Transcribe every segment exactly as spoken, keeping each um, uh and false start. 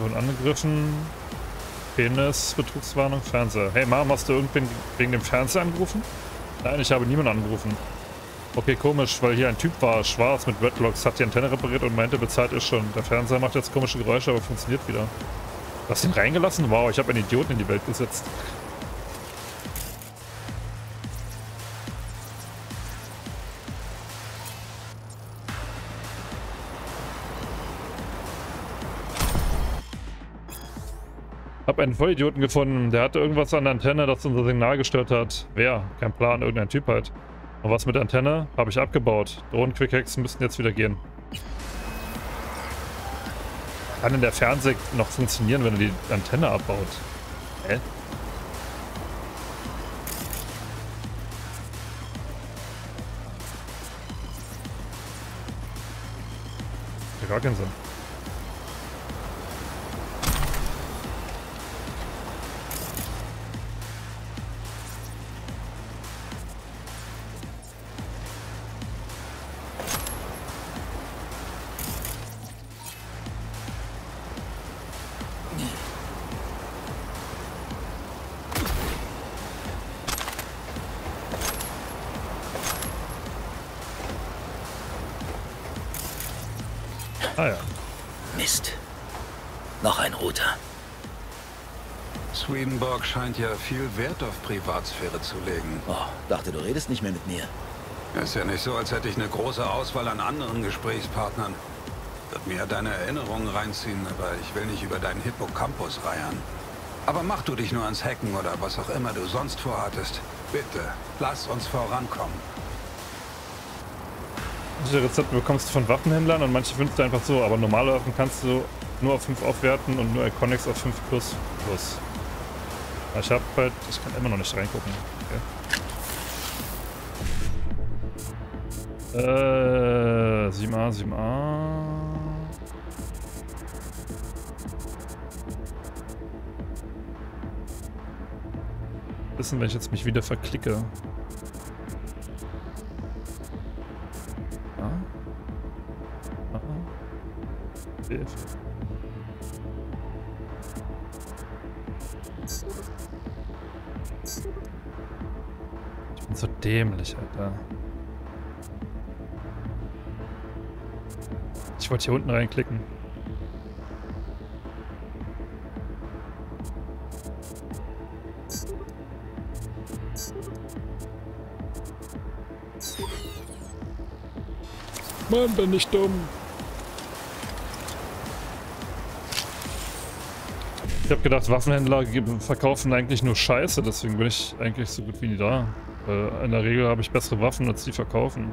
Wurden angegriffen. Penis, Betrugswarnung, Fernseher. Hey Mom, hast du irgendwen wegen dem Fernseher angerufen? Nein, ich habe niemanden angerufen. Okay, komisch, weil hier ein Typ war, schwarz mit Redlocks, hat die Antenne repariert und meinte, bezahlt ist schon. Der Fernseher macht jetzt komische Geräusche, aber funktioniert wieder. Hast du ihn reingelassen? Wow, ich habe einen Idioten in die Welt gesetzt. Hab einen Vollidioten gefunden. Der hatte irgendwas an der Antenne, das unser Signal gestört hat. Wer? Kein Plan, irgendein Typ halt. Und was mit der Antenne? Habe ich abgebaut. Drohnen-Quickhacks müssten jetzt wieder gehen. Kann denn der Fernseher noch funktionieren, wenn er die Antenne abbaut? Hä? Hat gar keinen Sinn. Ah ja. Mist. Noch ein Router. Swedenborg scheint ja viel Wert auf Privatsphäre zu legen. Oh, dachte, du redest nicht mehr mit mir. Ist ja nicht so, als hätte ich eine große Auswahl an anderen Gesprächspartnern. Wird mir deine Erinnerungen reinziehen, aber ich will nicht über deinen Hippocampus reiern. Aber mach du dich nur ans Hacken oder was auch immer du sonst vorhattest. Bitte, lass uns vorankommen. Manche Rezepte bekommst du von Waffenhändlern und manche findest du einfach so, aber normale Waffen kannst du nur auf fünf aufwerten und nur Iconics auf fünf plus plus. Ich hab halt, ich kann immer noch nicht reingucken. Okay. Äh, sieben a, sieben a. Wissen, wenn ich jetzt mich wieder verklicke. Ich bin so dämlich, Alter. Ich wollte hier unten reinklicken. Mann, bin ich dumm. Ich habe gedacht, Waffenhändler verkaufen eigentlich nur Scheiße, deswegen bin ich eigentlich so gut wie nie da. Weil in der Regel habe ich bessere Waffen, als die verkaufen.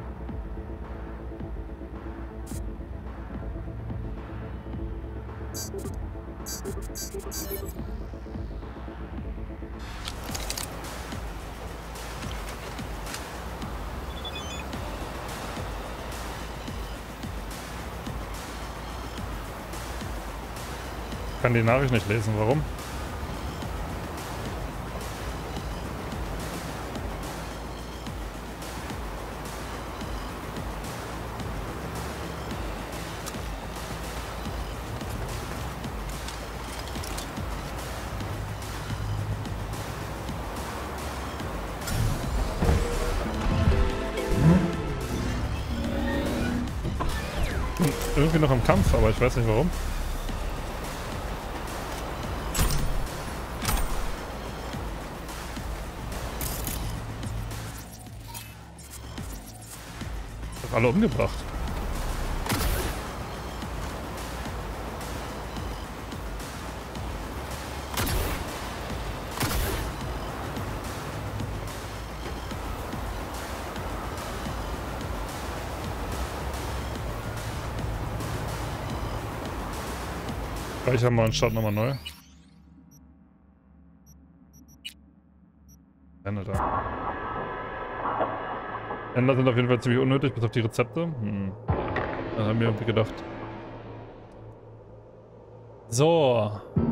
Ich kann die Nachricht nicht lesen, warum? Irgendwie noch im Kampf, aber ich weiß nicht warum. Alle umgebracht. Gleich haben wir einen Start nochmal neu. Ende da. Händler sind auf jeden Fall ziemlich unnötig, bis auf die Rezepte. Hm. Dann haben wir irgendwie gedacht. So.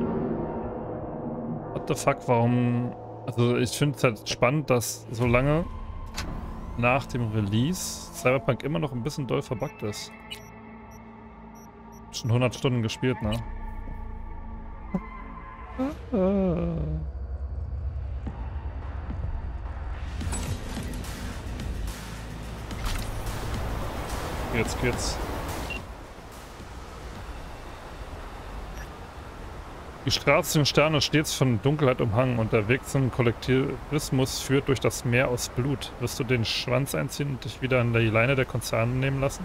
What the fuck, warum... Also ich finde es halt spannend, dass so lange nach dem Release Cyberpunk immer noch ein bisschen doll verbuggt ist. Schon hundert Stunden gespielt, ne? Jetzt geht's. Die Straße und Sterne stets von Dunkelheit umhangen und der Weg zum Kollektivismus führt durch das Meer aus Blut. Wirst du den Schwanz einziehen und dich wieder an die Leine der Konzerne nehmen lassen?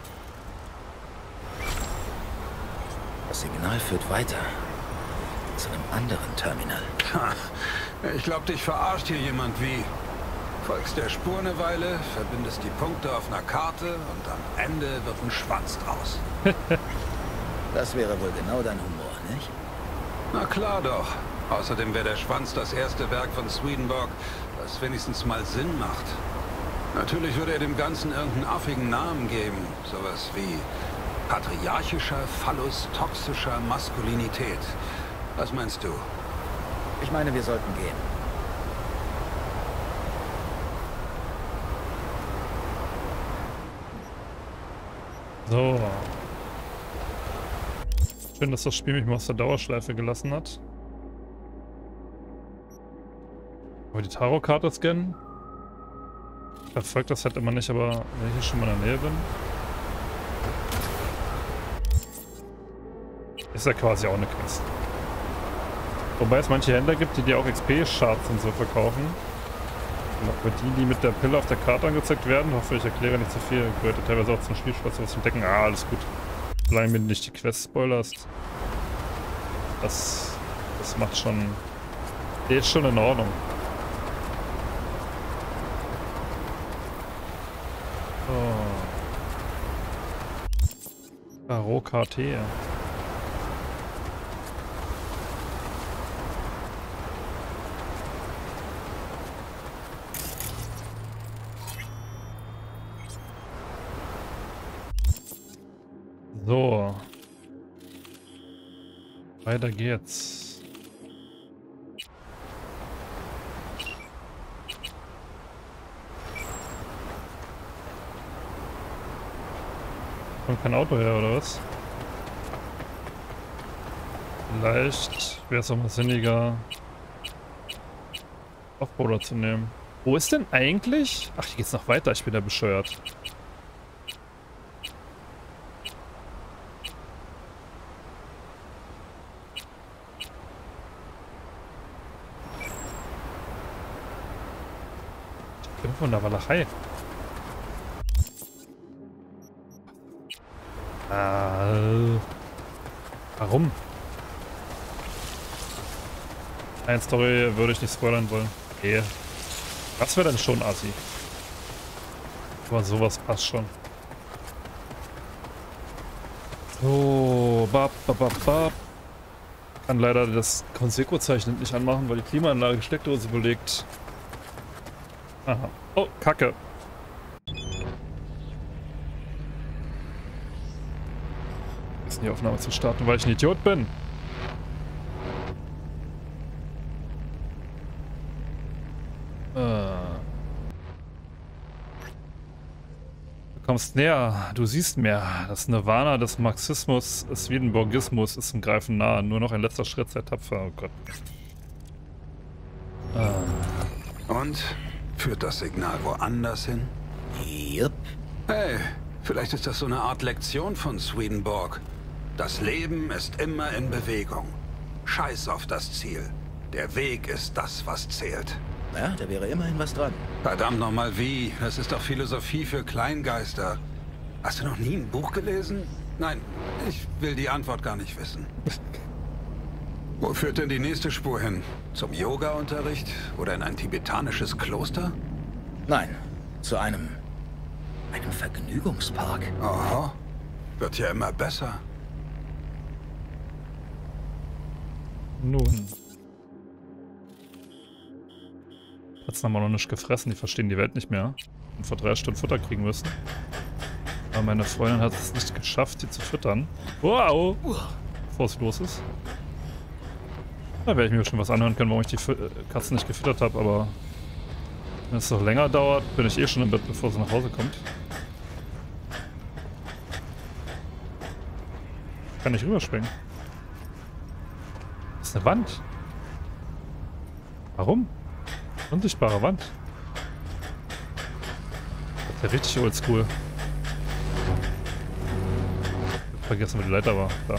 Das Signal führt weiter. Zu einem anderen Terminal. Ich glaube, dich verarscht hier jemand wie. Folgst der Spur eine Weile, verbindest die Punkte auf einer Karte und am Ende wird ein Schwanz draus. Das wäre wohl genau dein Humor, nicht? Na klar doch. Außerdem wäre der Schwanz das erste Werk von Swedenborg, das wenigstens mal Sinn macht. Natürlich würde er dem Ganzen irgendeinen affigen Namen geben. Sowas wie patriarchischer Phallus toxischer Maskulinität. Was meinst du? Ich meine, wir sollten gehen. So. Schön, dass das Spiel mich mal aus der Dauerschleife gelassen hat. Aber die Tarotkarte scannen? Ich verfolge das halt immer nicht, aber wenn ich hier schon mal in der Nähe bin. Ist ja quasi auch eine Quest. Wobei es manche Händler gibt, die dir auch X P-Charts und so verkaufen. Und für die, die mit der Pille auf der Karte angezeigt werden, hoffe ich erkläre nicht zu viel. Gehört ja teilweise auch zum Spielspaß was zu entdecken. Ah, alles gut. Solange du nicht die Quest spoilerst. Das, das macht schon... Der ist schon in Ordnung. So. Karo K T. So. Weiter geht's. Kommt kein Auto her, oder was? Vielleicht wäre es auch mal sinniger, Offroader zu nehmen. Wo ist denn eigentlich? Ach, hier geht's noch weiter. Ich bin ja bescheuert. Von der Walachei. Äh, warum? Eine Story würde ich nicht spoilern wollen. Okay. Das wäre dann schon assi. Aber sowas passt schon. So, bap, bap, bap, bap. Kann leider das Conseco-Zeichen nicht anmachen, weil die Klimaanlage Steckdose belegt. Aha. Oh, Kacke. Ist die Aufnahme zu starten, weil ich ein Idiot bin. Äh. Du kommst näher, du siehst mehr. Das Nirvana des Marxismus, Swedenborgismus ist im Greifen nahe. Nur noch ein letzter Schritt, sei tapfer. Oh Gott. Äh. Und? Führt das Signal woanders hin? Jupp. Hey, vielleicht ist das so eine Art Lektion von Swedenborg. Das Leben ist immer in Bewegung. Scheiß auf das Ziel. Der Weg ist das, was zählt. Ja, da wäre immerhin was dran. Verdammt nochmal wie? Das ist doch Philosophie für Kleingeister. Hast du noch nie ein Buch gelesen? Nein, ich will die Antwort gar nicht wissen. Wo führt denn die nächste Spur hin? Zum Yoga-Unterricht oder in ein tibetanisches Kloster? Nein, zu einem... einem Vergnügungspark. Aha, wird ja immer besser. Nun. Jetzt haben wir noch nicht gefressen, die verstehen die Welt nicht mehr. Und vor drei Stunden Futter kriegen müssen. Aber meine Freundin hat es nicht geschafft, sie zu füttern. Wow! Bevor es los ist. Da werde ich mir schon was anhören können, warum ich die F Katzen nicht gefüttert habe, aber wenn es noch länger dauert, bin ich eh schon im Bett, bevor sie nach Hause kommt. Kann ich rüberspringen. ist eine Wand. Warum? Unsichtbare Wand. Das ist ja richtig oldschool. Vergessen, wo die Leiter war. Da.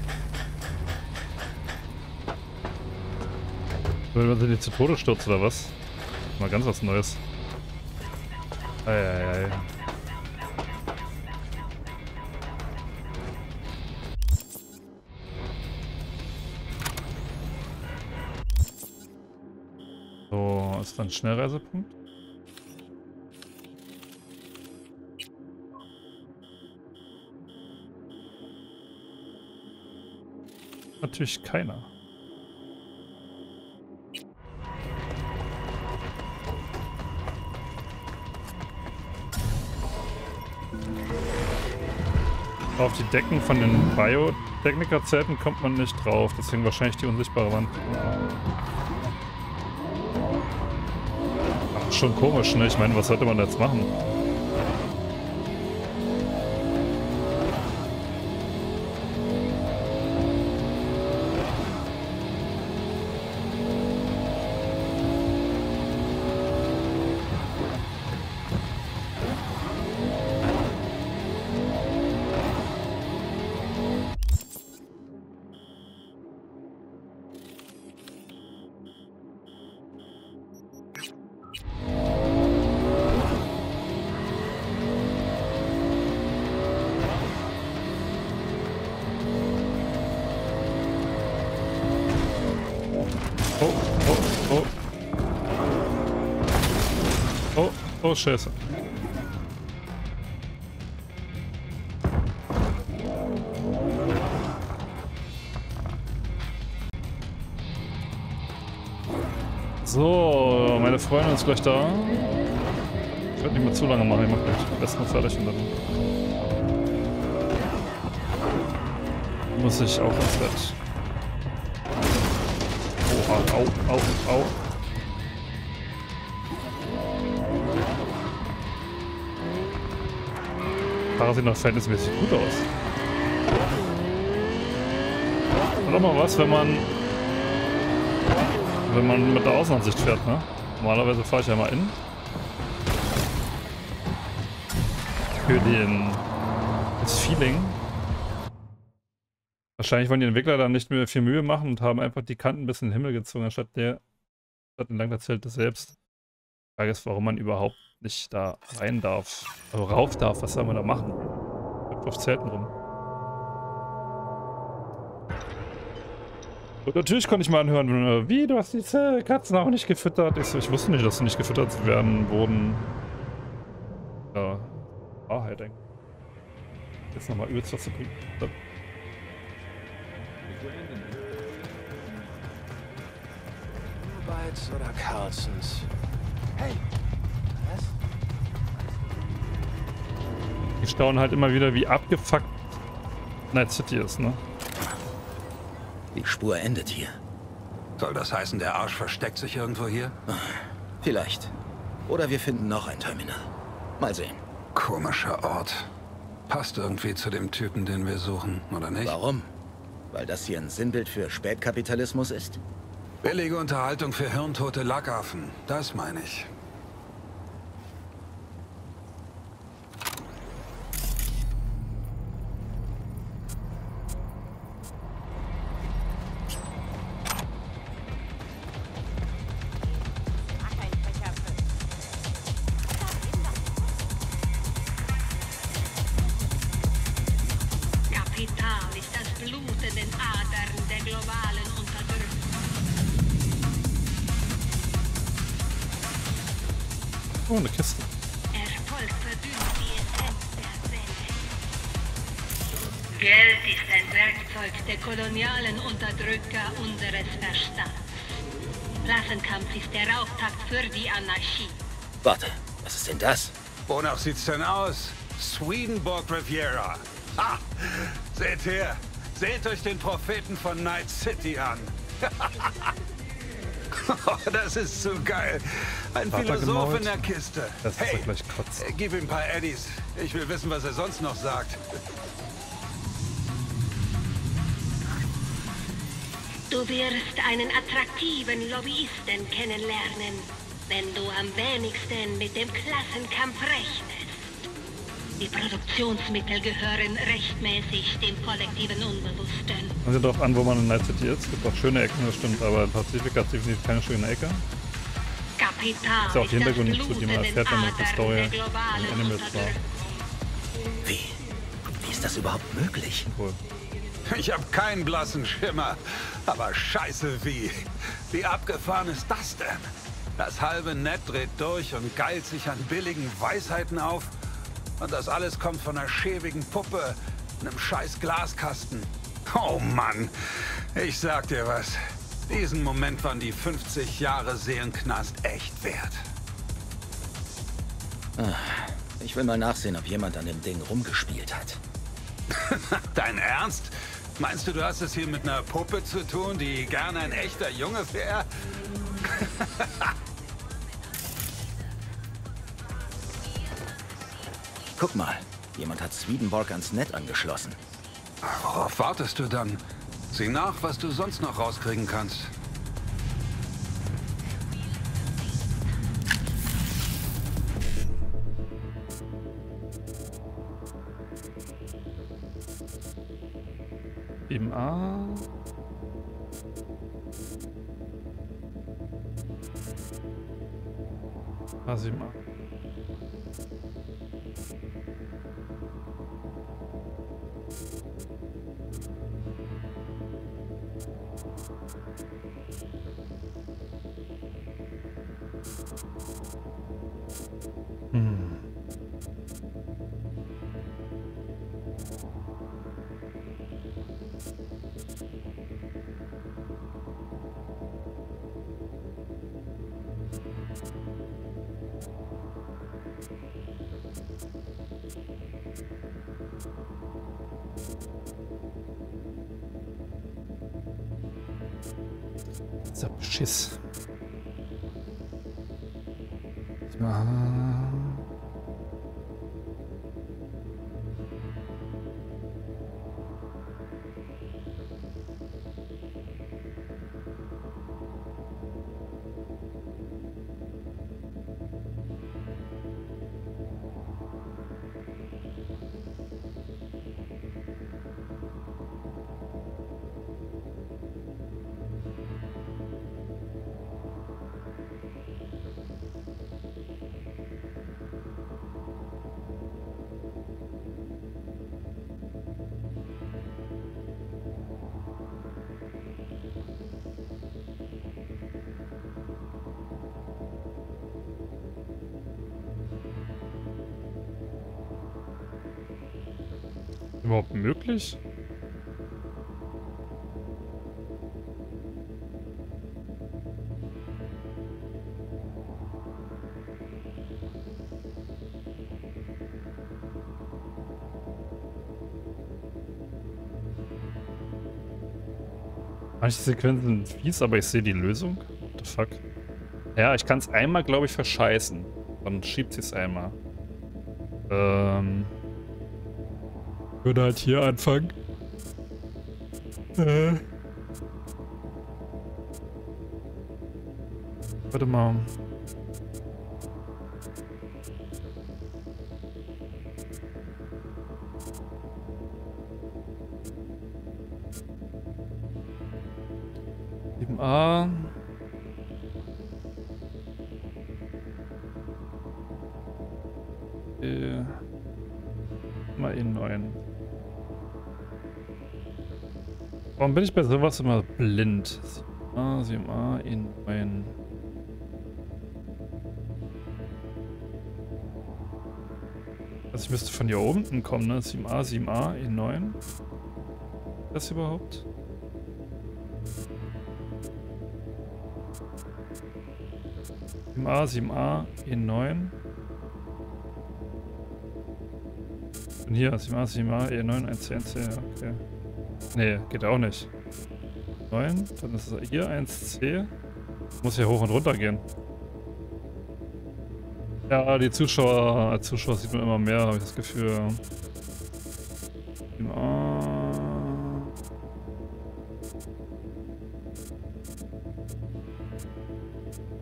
Will man sie nicht zu Tode stürzen oder was? Mal ganz was Neues. Eieiei. So, ist dann ein Schnellreisepunkt? Natürlich keiner. Auf die Decken von den Biotechniker-Zelten kommt man nicht drauf, deswegen wahrscheinlich die unsichtbare Wand. Ach, schon komisch, ne? Ich meine, was sollte man jetzt machen? Oh, oh, oh. Oh, oh, Scheiße. So, meine Freundin ist gleich da. Ich werde nicht mehr zu lange machen, ich mache gleich am besten fertig und dann muss ich auch ins Bett. Au, au, au. Fahrer sieht noch verhältnismäßig gut aus. Und auch mal was, wenn man wenn man mit der Außenansicht fährt, ne? Normalerweise fahre ich ja mal in. Für den das Feeling. Wahrscheinlich wollen die Entwickler dann nicht mehr viel Mühe machen und haben einfach die Kanten ein bisschen in den Himmel gezogen, anstatt der statt entlang der Zelte selbst. Die Frage ist, warum man überhaupt nicht da rein darf. Also rauf darf, was soll man da machen? Hüpft auf Zelten rum. Und natürlich konnte ich mal anhören, wie, du hast die Katzen auch nicht gefüttert. Ich, so, ich wusste nicht, dass sie nicht gefüttert werden wurden. Ja, Wahrheit, denke ich. Jetzt nochmal übelst was zu tun. Bites oder Carlsons? Hey, was? Die staunen halt immer wieder, wie abgefuckt Night City ist, ne? Die Spur endet hier. Soll das heißen, der Arsch versteckt sich irgendwo hier? Vielleicht. Oder wir finden noch ein Terminal. Mal sehen. Komischer Ort. Passt irgendwie zu dem Typen, den wir suchen, oder nicht? Warum? Weil das hier ein Sinnbild für Spätkapitalismus ist? Billige Unterhaltung für hirntote Lackaffen. Das meine ich. Kapital ist das Blut in den Adern der globalen Unterdrückung. Oh, eine Kiste. Erfolg verdünnt die Essenz der Welt. Geld ist ein Werkzeug der kolonialen Unterdrücker unseres Verstands. Klassenkampf ist der Auftakt für die Anarchie. Warte, was ist denn das? Wonach sieht's denn aus? Swedenborg Riviera. Ha! Seht her! Seht euch den Propheten von Night City an! Das ist so geil! Ein Vater Philosoph gemault. in der Kiste! Das ist Hey, doch gleich Kotz. äh, gib ihm ein paar Eddies. Ich will wissen, was er sonst noch sagt. Du wirst einen attraktiven Lobbyisten kennenlernen, wenn du am wenigsten mit dem Klassenkampf rechnest. Die Produktionsmittel gehören rechtmäßig dem kollektiven Unbewussten. Kommt ja darauf an, wo man in Night City ist. Es gibt auch schöne Ecken, das stimmt, aber in Pazifik hat definitiv keine schöne Ecke. Kapital Ist ja auch die ist das Hintergrund nicht so, Blut die man in den erfährt, wenn man die Adern Story der in globalen Animals war. Unterdrückung. Wie? Wie ist das überhaupt möglich? Cool. Ich habe keinen blassen Schimmer. Aber scheiße wie. Wie abgefahren ist das denn? Das halbe Netz dreht durch und geilt sich an billigen Weisheiten auf. Und das alles kommt von einer schäbigen Puppe, einem scheiß Glaskasten. Oh Mann, ich sag dir was. Diesen Moment waren die fünfzig Jahre Seelenknast echt wert. Ich will mal nachsehen, ob jemand an dem Ding rumgespielt hat. Dein Ernst? Meinst du, du hast es hier mit einer Puppe zu tun, die gerne ein echter Junge wäre? Guck mal, jemand hat Swedenborg ans Netz angeschlossen. Worauf wartest du dann? Sieh nach, was du sonst noch rauskriegen kannst. sieben a. A sieben a. Hm. Dieser Beschiss. Ja. Überhaupt möglich? Manche Sequenzen sind fies, aber ich sehe die Lösung. What the fuck? Ja, ich kann es einmal, glaube ich, verscheißen. Dann schiebt sie es einmal. Ähm... würde halt hier anfangen. Äh. Warte mal. sieben a. Äh. Mal E neun. Warum bin ich bei sowas immer blind? sieben a, sieben a, E neun. Also ich müsste von hier oben kommen, ne? sieben a, sieben a, E neun. Das überhaupt? sieben a, sieben a, E neun. Und hier, sieben a, sieben a, E neun, eins C, eins C, okay. Nee, geht auch nicht. neun, dann ist es hier eins C. Muss ja hoch und runter gehen. Ja, die Zuschauer, als Zuschauer sieht man immer mehr, habe ich das Gefühl. sieben a.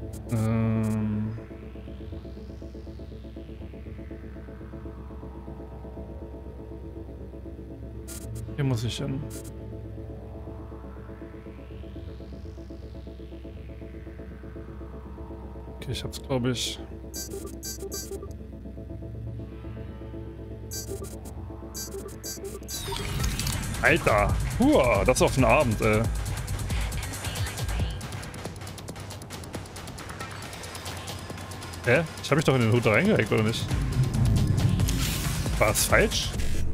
Ähm... Hier muss ich hin. Okay, ich hab's, glaube ich. Alter! Huah, das auf den Abend, ey. Hä? Ich hab mich doch in den Hut reingehackt, oder nicht? War das falsch?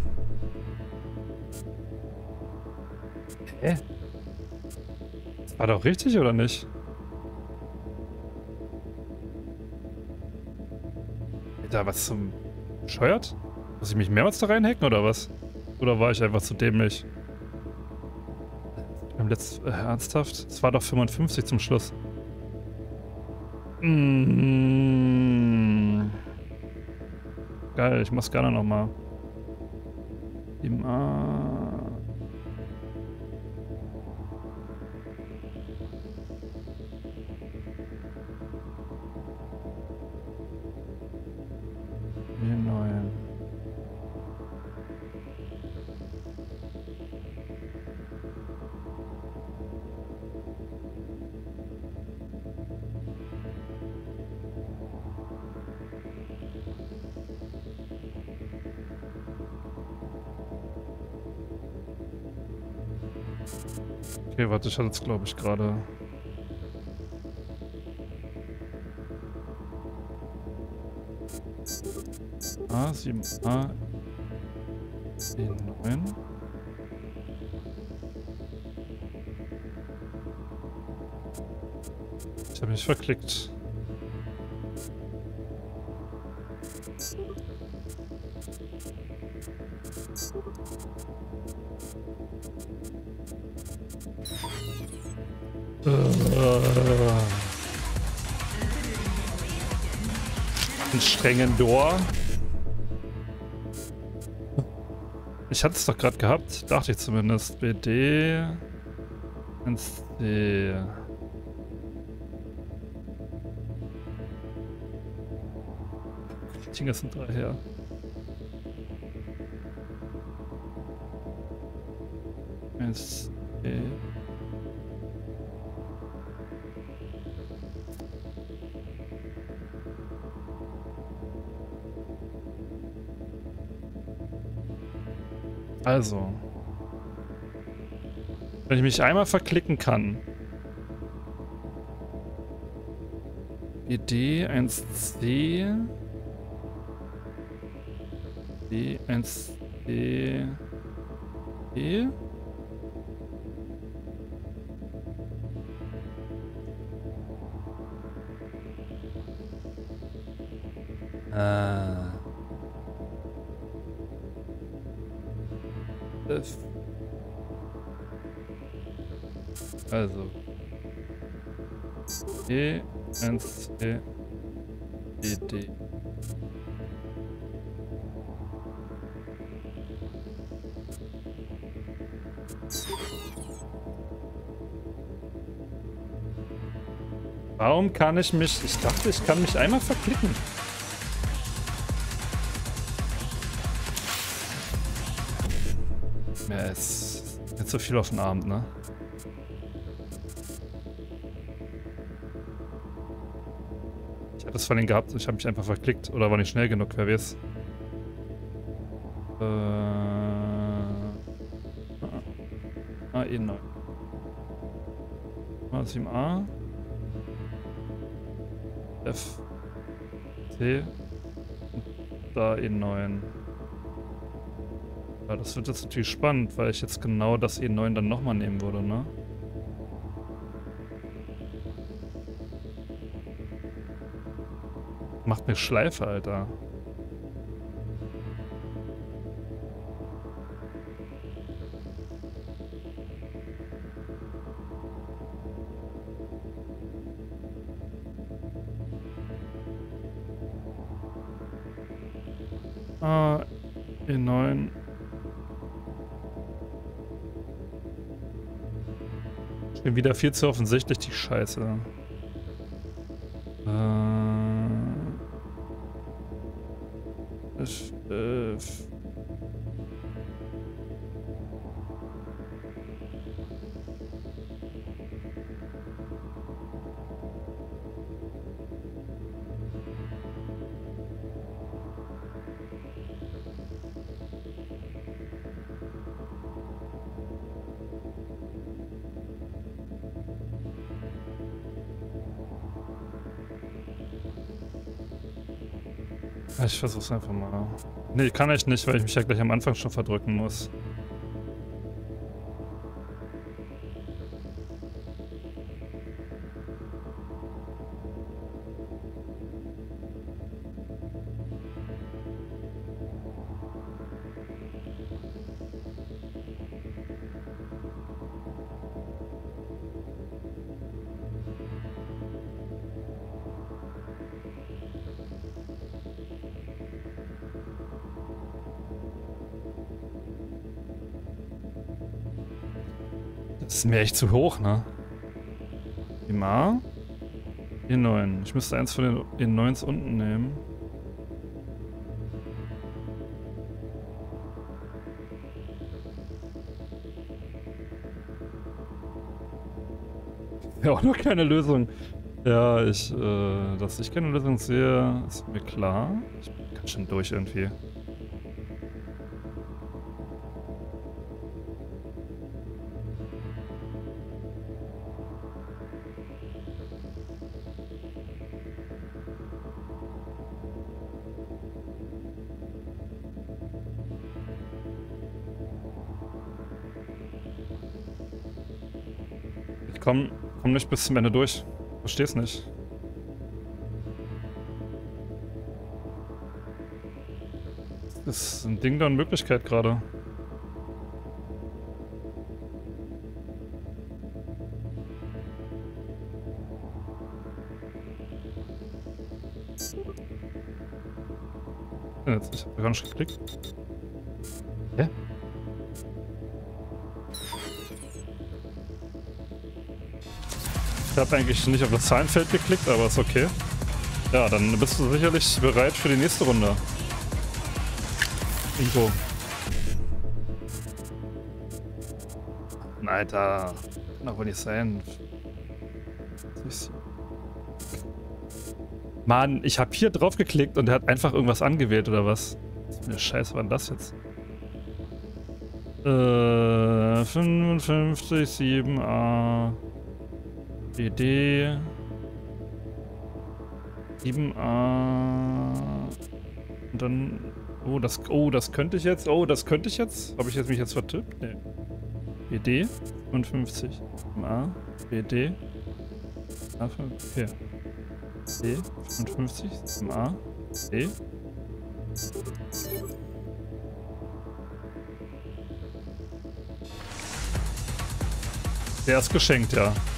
Hä? Das war doch richtig, oder nicht? Alter, was zum... Bescheuert? Muss ich mich mehrmals da reinhacken, oder was? Oder war ich einfach zu dämlich? Beim letzten... Äh, ernsthaft? Es war doch fünfundfünfzig zum Schluss. Mmh. Geil, ich mach's gerne nochmal. Immer. Die neuen. Okay, warte, ich hatte es, glaube ich, gerade. A sieben A E neun. Ich habe mich verklickt. Einen strengen Door. Ich hatte es doch gerade gehabt, dachte ich zumindest. B D ins D. Ich denke, es sind drei her. S D. Also, wenn ich mich einmal verklicken kann, E D eins C, D eins C, E, Ah. F. Also E eins C E D. Warum kann ich mich... Ich dachte, ich kann mich einmal verklicken. Ja, ist nicht so viel auf den Abend, ne? Ich hatte es von denen gehabt, ich habe mich einfach verklickt. Oder war nicht schnell genug, wer weiß. Äh... A E neun. A sieben A. F. C. Und da E neun. Ja, das wird jetzt natürlich spannend, weil ich jetzt genau das E neun dann nochmal nehmen würde, ne? Macht mir Schleife, Alter. Ah, E neun. Ich bin wieder viel zu offensichtlich die Scheiße. Äh, ich, äh, Ich versuch's einfach mal. Nee, kann ich nicht, weil ich mich ja gleich am Anfang schon verdrücken muss. Das ist mir echt zu hoch, ne? E A. E neun. Ich müsste eins von den E neuns unten nehmen. Ja, auch noch keine Lösung. Ja, ich, äh, dass ich keine Lösung sehe, ist mir klar. Ich bin ganz schön durch irgendwie. Ich komm, komm nicht bis zum Ende durch. Versteh's nicht. Das ist ein Ding der Unmöglichkeit gerade. Jetzt, ich hab gar nicht geklickt. Hä? Ich habe eigentlich nicht auf das Zahlenfeld geklickt, aber ist okay. Ja, dann bist du sicherlich bereit für die nächste Runde. Ingo. Alter, kann doch wohl nicht sein. Mann, ich habe hier drauf geklickt und er hat einfach irgendwas angewählt, oder was? Was für eine Scheiße war denn das jetzt? Äh, fünfundfünfzig, sieben a, B D, sieben a, und dann, oh, das, oh, das könnte ich jetzt, oh, das könnte ich jetzt, habe ich jetzt mich jetzt vertippt? Nee. B D, fünfundfünfzig, sieben a, B D, A, okay. D, fünfundfünfzig, sieben a, D. Der ist geschenkt, ja.